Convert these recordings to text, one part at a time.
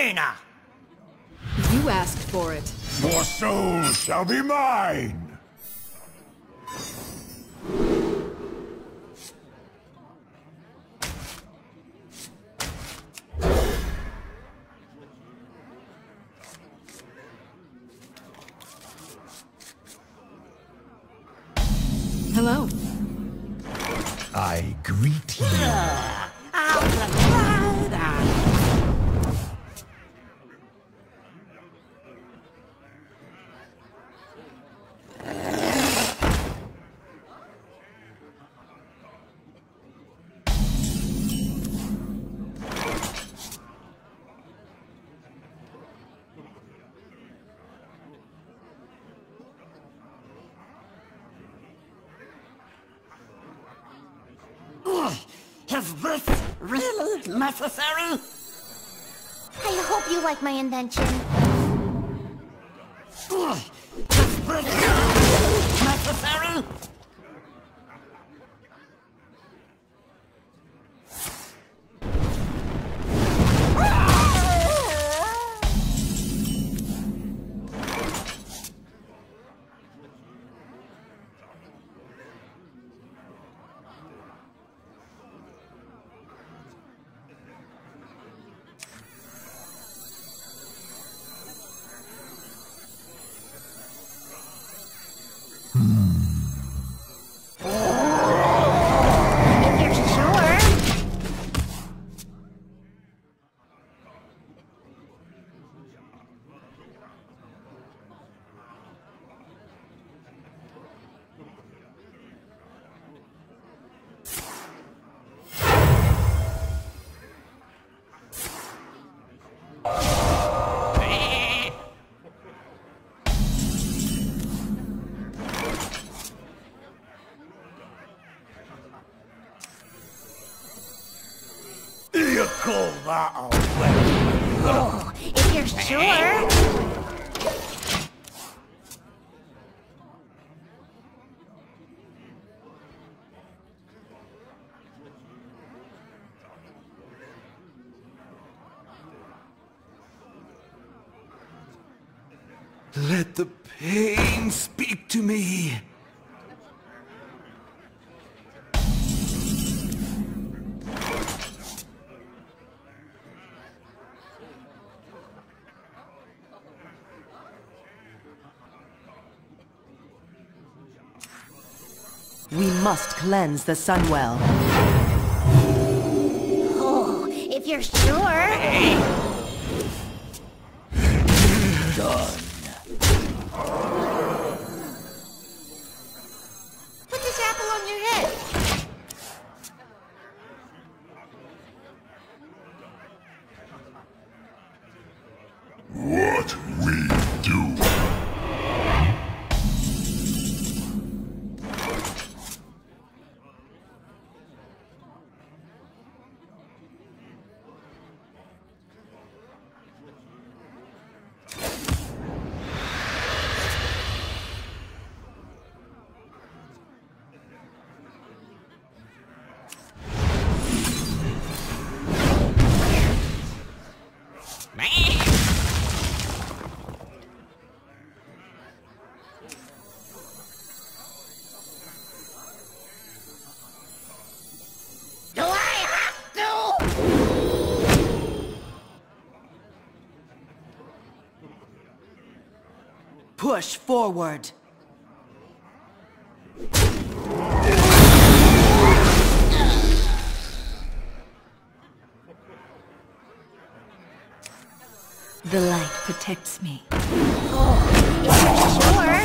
Jaina! You asked for it. Your soul shall be mine! Hello. I greet you. Is this really necessary? I hope you like my invention. Is this really necessary? If you're sure. You call that a weapon? Oh, if you're sure. Let the pain speak to me. We must cleanse the Sunwell. Oh, if you're sure. Done. Put this apple on your head. What we do. Do I have to? Push forward. The light protects me. Sure.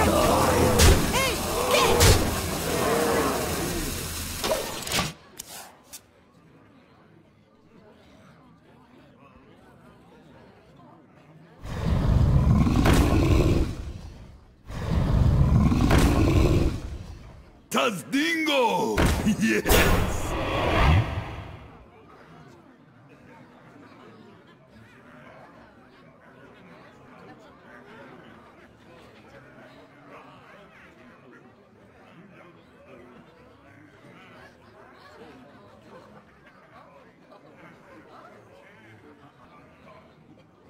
Tazdingo! Yes!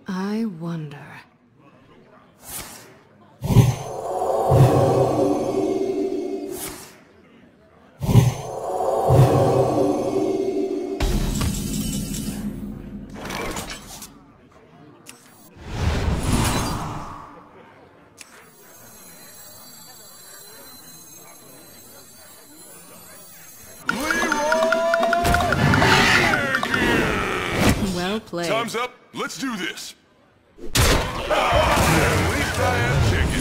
I wonder. Well played. Time's up. Let's do this. At least I have chicken.